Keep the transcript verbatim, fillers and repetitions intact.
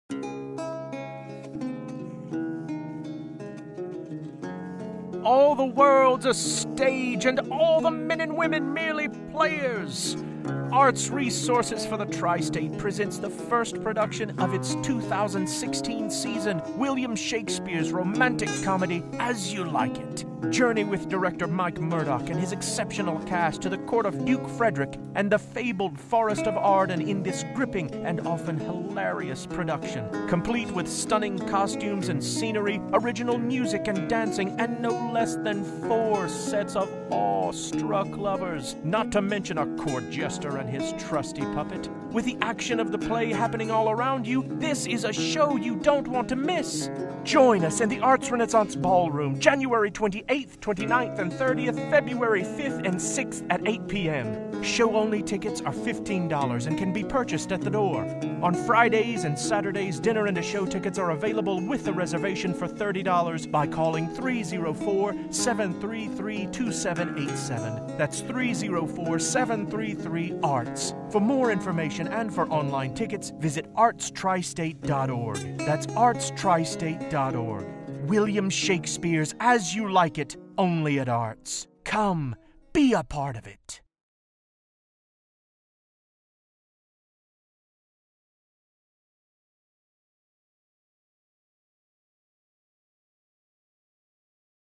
All the world's a stage, and all the men and women merely players. Arts Resources for the Tri-State presents the first production of its two thousand sixteen season, William Shakespeare's romantic comedy, As You Like It. Journey with director Mike Murdoch and his exceptional cast to the court of Duke Frederick and the fabled Forest of Arden in this gripping and often hilarious production. Complete with stunning costumes and scenery, original music and dancing, and no less than four sets of awe-struck lovers, not to mention a court jester and his trusty puppet. With the action of the play happening all around you, this is a show you don't want to miss. Join us in the Arts Renaissance Ballroom, January twenty-eighth, twenty-ninth, and thirtieth, February fifth and sixth at eight p.m. Show-only tickets are fifteen dollars and can be purchased at the door. On Fridays and Saturdays, dinner and a show tickets are available with a reservation for thirty dollars by calling three oh four, seven three three, two seven eight seven. That's three oh four, seven three three, A R T S. For more information and for online tickets, visit arts tri state dot org. That's arts tri state dot org. William Shakespeare's As You Like It, only at Arts. Come, be a part of it.